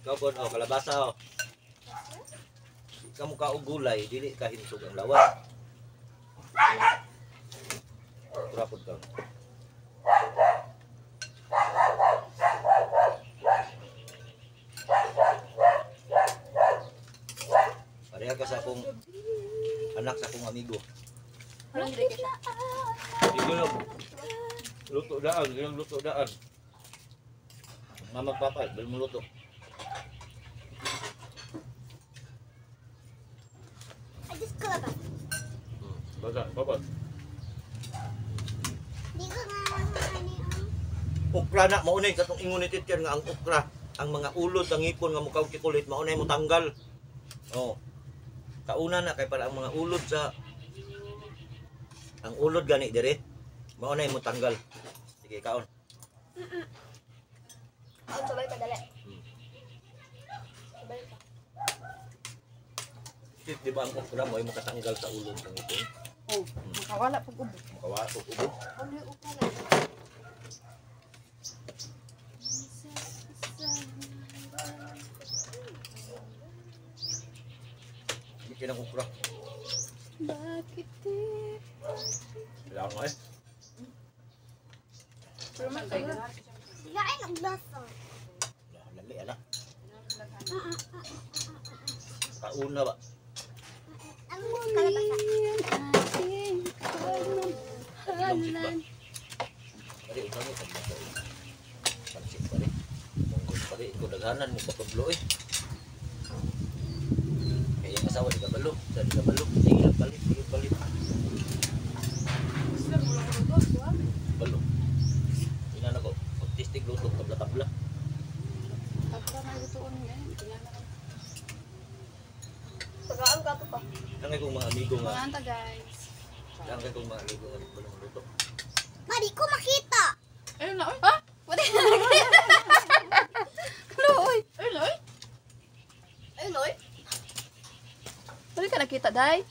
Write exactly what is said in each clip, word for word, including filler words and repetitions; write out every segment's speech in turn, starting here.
Ikaw po, oh, kalabasa, oh. Kamu ka og gulay, dili ka hinsog ang lawas. Rapod ka. Pareha ka sa akong anak sa akong amigo. Walang dire kita. Hindi lang. Luto daan, ilang luto daan. Mama papa, belum luto. Ayos ka ba? Hmm, baga, papa. Di ko nga ano yung... Okra na, maunay katong ingon ni teacher nga ang okra, ang mga ulod, ang ipon nga mukaw tikulit, maunay mo tanggal. Oh. Kauna na kay para ang mga ulod sa ang ulod gani dire. Maunay mo tanggal. Sige, kaon. Ang sabay pa dali. Sabay pa. Di, di ba ang okra mo ay makatanggal sa ulod ng ipon? Oh, makawala pag ubo. Makawa ug ubod. Ano yung upo na? Hindi kinang okra. Bakit eh? Kailangan mo eh. Pero man kayo. Sigain ang lasa. Lali, ala. Kauna ba? Ang kalabasa. Lamsit ba? Pari, ikaw mo, pagmasa eh. Pansit pari. Mungkot pari, ikaw daghanan mo patublo eh. Kaya yung asawa, di ka balo. Sa di ka balo. Sige lang palit, sige palit. Balo. Inan ako, pagtistig luto, tabla-tabla. Tapos na lutoon niya. Pagkaan ka to pa. Lang kong mga amigo nga. Mga anta guys. Lang kong mga amigo nga. Balong luto. Mari ko makita. Ayun na, oy. Ha? Wala na lagi. Ano, oy? Ayun na, oy. Ayun na, oy. Wala ka nakita, day?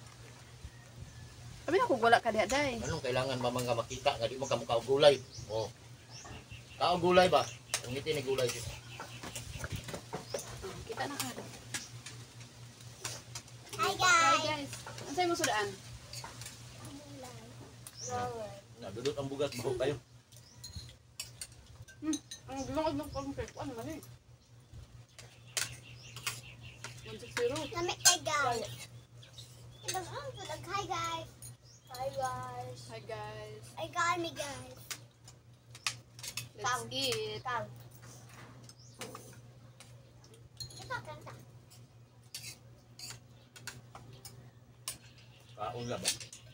Sabi na kung wala ka diha, day. Anong kailangan mamang nga makita nga di mo kamukha og gulay? Oh. Kao gulay ba? Ang ngiti ni gulay siya. Oh, kita na ka. Hi Hi guys. guys. Ano sa'yo mo sudaan? Nadudot ang bugas, buhok kayo. Hmm, ang gulong ng pancake. Ano man eh? one sixty. Lamig kay guys. Ilang ang tulag. Hi guys. Hi guys. Hi guys. I got me guys. Let's eat. Kang. Ito kanta. Kaon na ba?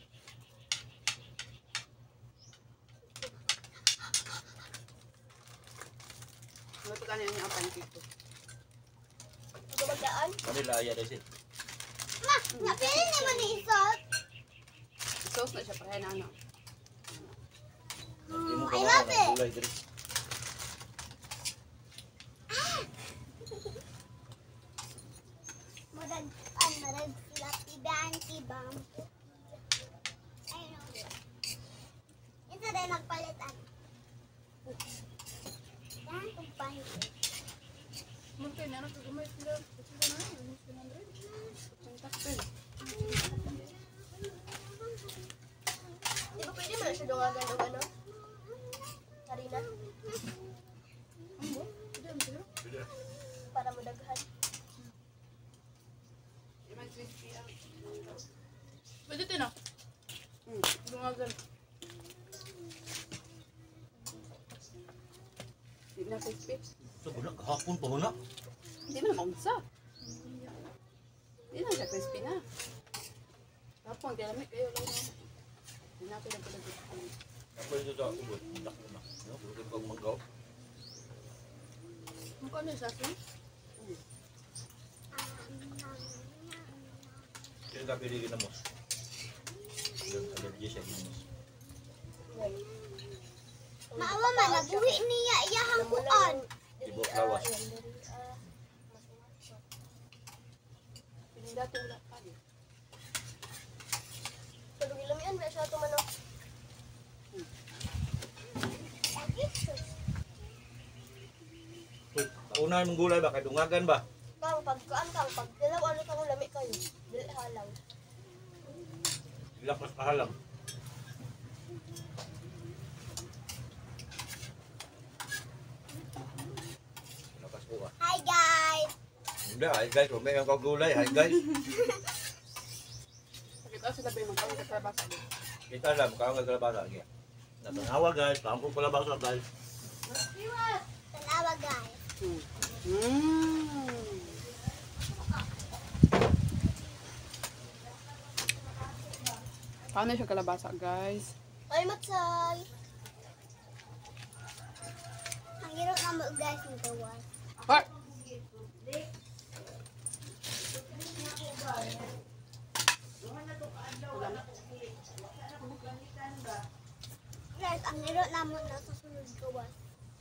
Ano ito kanina niya ang pancake ko? Ito magdaan? Kanila aya dahil siya. Ma, napili naman ni Isot. Sauce na siya para na ano. Hindi mo I kamukha love ng it. gulay diri. Murag, ano, murag sila tibang tibang. Ayun. Ito rin nagpalitan. Yan, kumpahin. Mungkin na ano kagumay sila. Sila na yun. Sila na rin. Santak rin. Di ba pwede mo na siya dungagan ng ano? Harina? Ano? Hindi, ano sila? Para mo daghan. Yung crispy ang... Pwede din ah. Hmm, dungagan. Hindi na crispy. So, bunak kahapon pa muna. Hindi mo na maunsa. Hindi na siya crispy na. Tapos, ang galamit kayo lang na. Hindi natin ang pinag-crispy. Ako ito sa ubod. Budak mo na. No, budak kang manggaw. Ang kano yung sasin? Kaya ka pili ginamos. Allergy siya ginamos. Maawa man, nabuhi niya iyahang kuan. Ibo lawas. Pinindato wala pa rin. Tulog ilamian, may siya ito manok. Uy, Una mong gulay ba kay dungagan ba? Kang pagkaan kang pag dilaw ano kang lami kayo. Dili halaw. Lakas kahalang. Lakas ko ah. Hi guys. Hindi, hi guys, huwag may ang gulay, hi guys. Kita sila ba yung magkawin sa labas? Kita lang, kaya ang kalabasa lagi. Natanawa guys, kaya ang kalabasa guys. Tanawa guys. Hmm. Mm. Paano siya kalabasa, guys? Ay matsay. Ang hiro na mo guys ng gawan. What? Guys, ang hiro na mo na susunod gawan.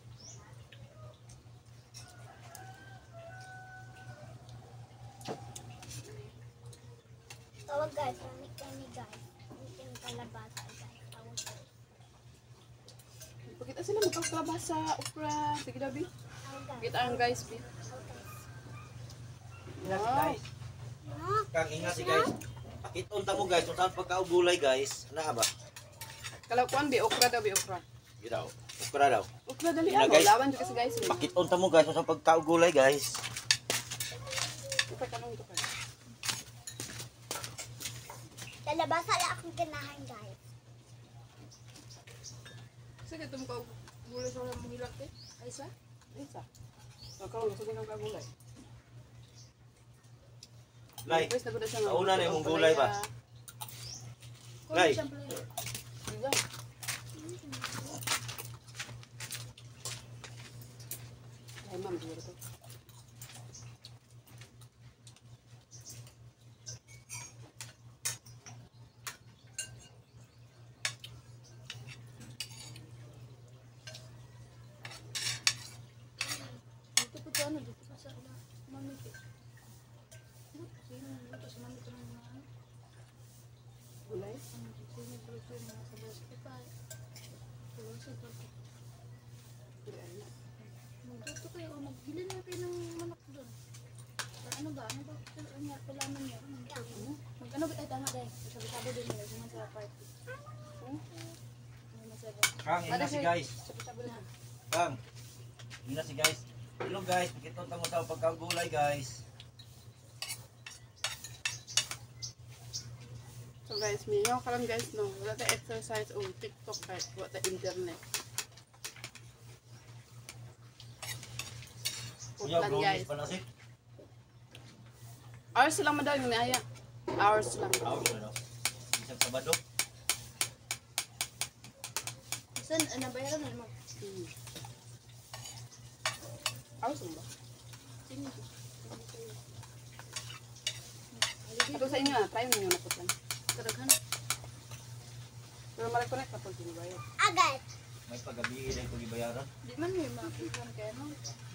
Tawag guys, lamig kami guys. Ang kalabasa guys. Tawag guys. Pakita sila magkawin kalabasa, okra. Sige na, Bi. Tawag guys. Kita ang guys, Bi. Tawag guys. Ingat Wow. guys. No? Kang ingat si guys. Pakiton ta mo guys, kung saan pagkaugulay guys. Ano ba? Kalakuan, Bi. Okra daw, Bi. Okra. Yun daw. Ukra daw. Okra, dali Yun na, ako. guys. Lawan dyan kasi, guys. eh. Pakiton ta mo guys, kung saan pagkaugulay guys. Okra, kanong ito kayo. Kalabasa lang akong ganahan guys. Sige, ito mo gulay sa mga hilak, eh. Ay, isa? Ay, isa. Magkawin, gusto ko ng kagulay. Lay, Guys, nagulat siya nga. kauna na yung gulay ba? Lay. Sige. Ay, ma'am, siguro to. Dito po ano, dito pa sa mami ko. Sino dito sa mami ko ng mga gulay? Sino dito sa mga sabaw sa kapay? Pero sa ito. Magluto kayo o magbili na kayo ng manok doon. Para ano ba? Ano ba? Ano nga? Kailangan niya. Mag ano ba? Ay tama dahil. Sabi-sabi din nila. Suman sa party. Hmm? Ano masabi? Kang, ingat si guys. Sabi-sabi din. Kang, ingat si guys. Hello guys, pakiton ta mo sa pagkaugulay guys. So guys, minyo ka lang guys no. Wala tayo exercise o TikTok kahit wala tayo internet. Kuya, Putlan brownies guys. pa na si. Hours lang madal yung niaya. Hours lang. Hours na no. Isang Sabado. Saan, nabayaran na naman? Hmm. Hours lang ba? Ito sa inyo ah, try mo nyo na putlan. Karaghan. Pero malay-connect na pag sinibayad. Agad. May pagabi ilay ko gibayaran. Di man may makikon kaya no?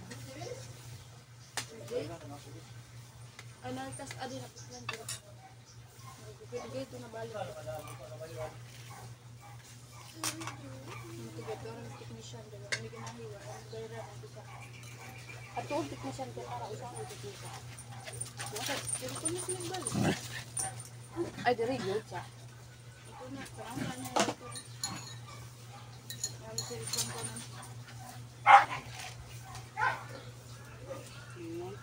Ay, nalitas adi na putlan ko. Nagpipigay ito na balik. Matigat daw ng technician. Dala, may ginahiwa. Ang bayra ang isa. At tuwag technician ko para usang ang technician. Bakit? Pero kung mas nagbalik. Ay, diri yun siya. Ito na, parang wala na ito. Ang silikon ko na. Hmm.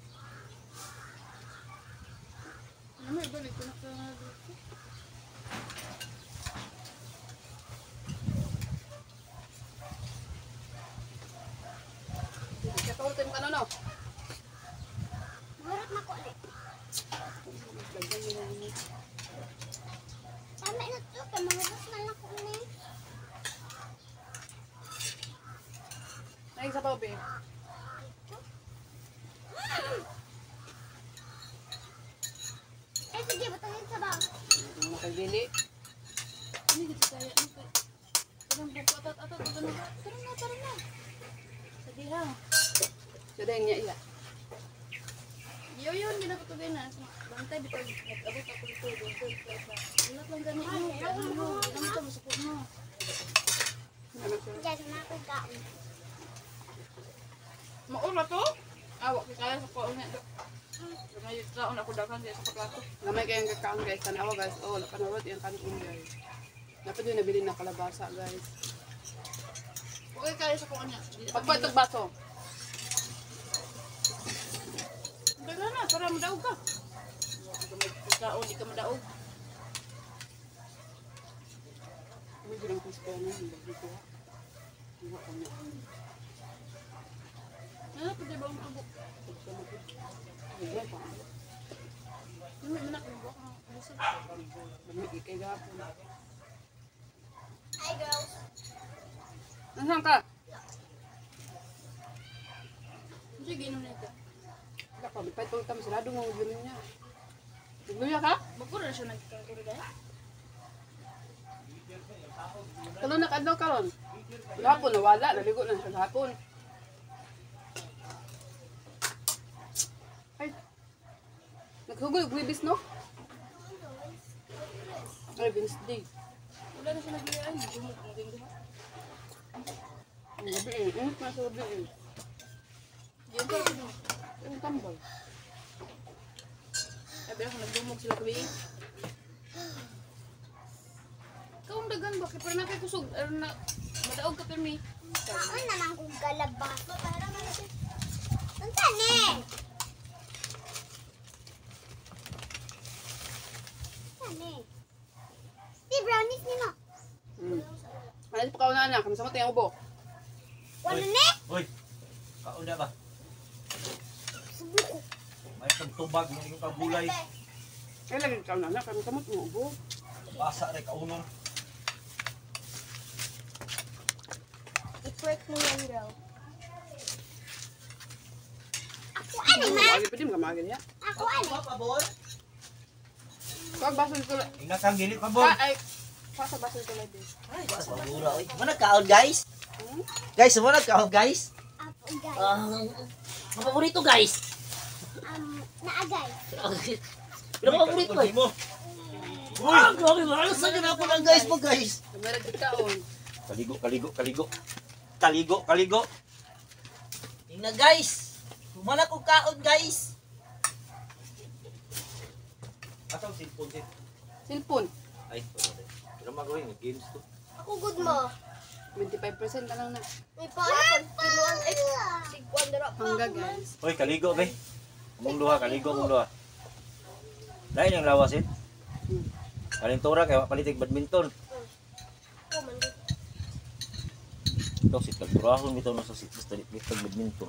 Ano may balik ko na ka na dito? Katultin ka no no? Marap na ko ulit. Lagyan mo na yun. Tama na ito. Kaya mga bus na lang ko ulit. Ay, sa tobe. Eh, sige, batangin sa bang. Ano na kagbili? Ano dito kaya? Ano kaya? Parang buko atat atat. Tara na, tara na, tara na. Sige ha. So, dahil niya iya. Yo, yun, ginapatugay na. Bantay, bitag, nag-abot ako dito. Dito, dito. Ingat lang ganit mo. Ano mo? Ginamit mo, masupot mo. Ano siya? Diyan, na ako kaon. Maura to? Awak ko kaya sa kuha niya. May taon ako dakan siya sa plato. Namay kayong kakaon guys. Tanawa guys. Oh, napanawad yung kanin guys. Dapat yung nabili na kalabasa guys. Okay kaya sa kuha niya. Pagpatog baso. Dagan na, para madaog ka. Ikaw, di ka madaog. May bilang kuspo na. Hindi ko. Hindi ko kanya. Ano, pwede ba ang tubo? Hindi pa. Ano, manak mo ba? Busog. Bami ikay gapon. Hi, girls. Nasaan ka? Sige, inom na ito. Wala pa. May paitong tam. Sarado mo ang gano'n niya. Nagluya ka? Magpuro na siya nagkakuro dahil. Kalon na kadlaw karon. Gapon nawala. Naligo na siya gapon. Ay. Naghugol. Gwibis no? Ay, Wednesday. Wala na siya nagliyaan. Gumuk, maging duha. Ang gabi eh. Ang nasa gabi eh. Diyan ka rin. Ang tambal. Sabi ako nagdumog sila kabi. Ikaw ang dagan ba? Kaya parang nakikusog. Ano na, madaog ka pirmi. Saan naman kung galabato? Para malapit. Saan eh? Saan eh? Di brownies ni mo. Hmm. Ano pa kauna na? Kamusta mo tayo ubo? Wala na? Uy, kauna ba? Subuko. May tubag ng iyong kagulay. Ay, lagi kauna na. Kamusta mo tayo ubo? Basa rin kaunom. I-twerk mo yan, girl. Ako ano, ma? Lagi pa din kamagin niya. Ako ano? Apa boy? Kag baso dito lang. Ingat kang gili pa boy. Ka ay. Pa sa baso dito lang din. Ay, basa mura oy. Mana kaon guys? Hmm? Guys, mana kaon guys? Ako, guys. Ah, ang paborito guys. Um, naagay. Pero paborito eh. mo. Ah, grabe, malas na ganapon ang guys mo guys. Kamera ditaon. Kaligo, kaligo, kaligo. Kaligo, kaligo. Tingnan guys. Mana ko kaon guys. Asang cellphone din? Cellphone. Ay, wala rin. Pero magawin, games to. Ako good mo. twenty-five percent na lang na. May paano pag kinuan ay sigwan dara pa. Hangga guys. Hoy, kaligo be. Mong duha, kaligo mong duha. Dahil yung lawasin. Hmm. Kalintura kay palitig badminton. Ako man din. Ito si tagurahon bitaw na sa basta litag badminton.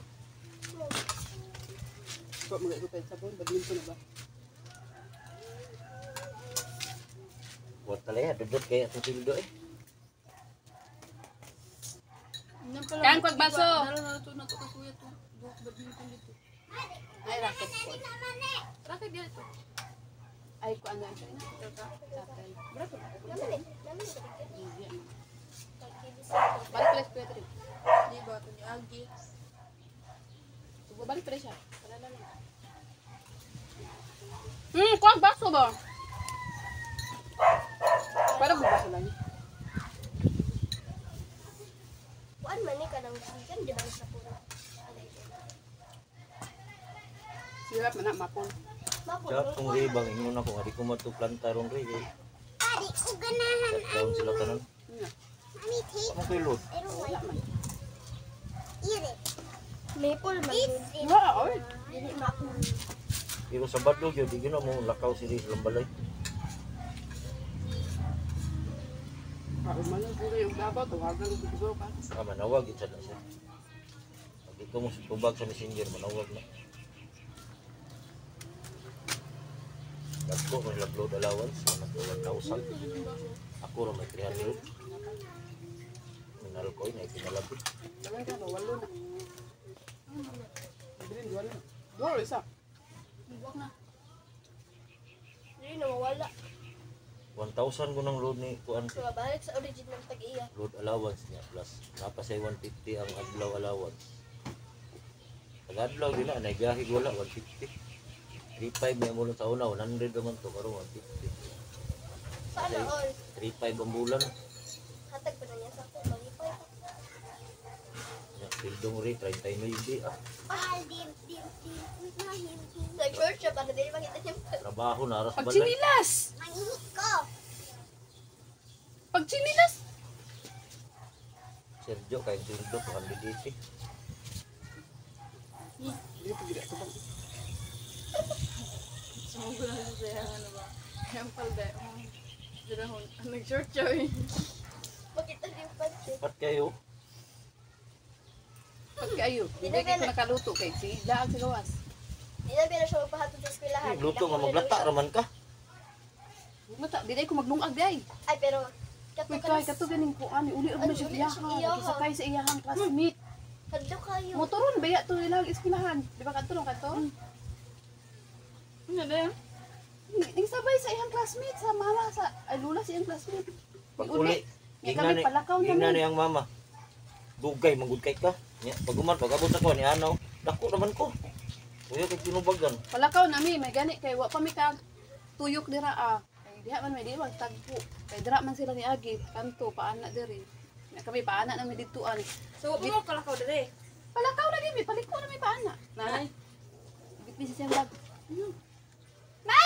Kung mag-ipay sa phone, badminton na ba? Buat talaya, dudot kay atong sildo eh. Yan pala. Kain ko, baso. Dala na ito na ito kay kuya to. Duha badminton dito. Ay, racket ko. Racket yan ito. Ay, ko ano siya. Ito ka. Tapel. Berapa? Naman eh. Naman eh. Easy ano. Pagkilis. Balik pala si Kuya Tri. Di ba ito ni Agi? Subo, balik pala siya. Palala lang. Hmm, kuha ang baso ba? Parang baso lang. Kuan man eh kanang sigan di ba sa puro. Sirap man na, mapon. Mapon. Sa tong ribang ingon ako nga di ko matuplanta ron ri. Ari ko ganahan Down sila tanan. Yun na. ani tape. Amo kay load. Pero Wala man. ire. Maple man. Wala, oy. Dili mapon. Pero sa badlog yun, di gina mo lakaw sila sa lambalay. Kaon man lang puro yung babaw. Tawagan ko siguro ka. Ah, manawag isa na siya. Pag ikaw mo tubag sa messenger, manawag na. Nagko may upload allowance, mas one thousand. Ako rin may three hundred. Minal ko na ikinalabi. Tawagan ka ba? Walo na. Bilin, walo na. Walo, isa. Buwak na. Dili na mawala. one thousand ko ng load ni kuan So balik sa original tag-iya. load allowance niya plus napasay one fifty ang adlaw allowance. Pag adlaw gina nagahig wala one fifty. three five may mo sa una one hundred naman to karon one fifty. Sana all. three five ang bulan. Hatag pa na niya sa ako. Malipay pa. Ya, Tildong rin, treinta y nueve ah. Mahal, dim, dim, dim. Mahal, dim. Nag-short siya para dili makita niya. Trabaho na aras Pag balay. chinilas! Mangingi ko. Pag chinilas! Sergio kay Tildong ko kandidate. Hindi pa gila ito bang. Sumugo na siya sa yung ano ba. Yung palda. Dirahon. Nag-short siya eh. Bakit ang lipat siya? Pat kayo. Pag kayo, hindi kayo nakaluto kay sila ang sigawas. Hindi na pala siya magpahatod sa eskwelahan. Ay, luto nga maglata raman ka. Mata, di ko maglungag day. Ay, pero... Uy, kay kato ganing ko ani uli uli siya iyahan. Sakay sa iyahang classmate. Kadto kayo. Motoron baya to ilang eskwelahan. Di ba kadto lang kadto? Ano na yan? Ning sabay sa iyang classmate sa mama sa ay lula sa iyang classmate. Pag Uli. uli, May ingna kami ni, palakaw ingna namin. ni ang mama. Dugay, manggod kay ka. Nya, pag uman, pag abot ako ni Anaw, dako naman ko. Kuya, kay tinubagan. Palakaw nami may gani kay wa pa mi kag tuyok dira ah. Kay diha man may di magtagpo. Kay dira man sila ni Agi kanto paana diri. Nya kami paana na mi dituan. So, mo kalakaw dali. Palakaw na gimi, paliko na mi paana. Nanay. Bitbisi siyang lag. Ma!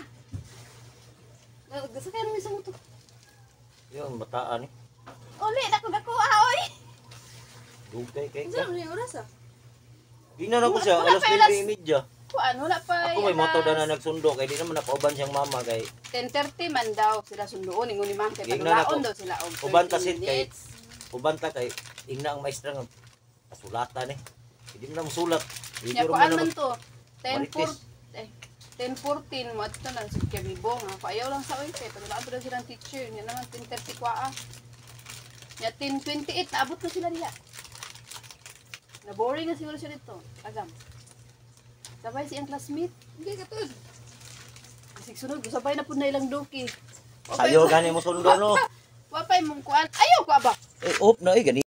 Gasa kayo namin sa motor. Yun, bataan eh. Uli, dako dako ahoy. Dugay kay ka. Saan yung oras ah? Tingnan ako siya, Wala alas pa, alas- nueve y media. Kuan wala pa. Ako may moto na na nagsundo, kay di naman nakauban siyang mama kay ten thirty man daw sila sundoon ingon ni ma'am kay Gignan paglaon ako. daw sila og Uban thirty kasi kay- minutes. ubanta kay ingna ang maestra nga kasulatan eh. Hindi mo na musulat. Nya Video kuan naman man to ten four Marites. eh ten fourteen mo adto na si Kabibo nga payaw lang sa oy kay paglaan pa daw silang teacher nya naman ten thirty kwaa. Nya ten twenty-eight naabot na sila diha. Na boring na siguro siya dito. Agam. Sabay si ang classmate. Hindi ka to. Sig sunod sabay na pud na ilang duki. Sayo gani mo sundo no. Wa pay mong kuan. Ayaw ko ba? Eh, op na eh, gani.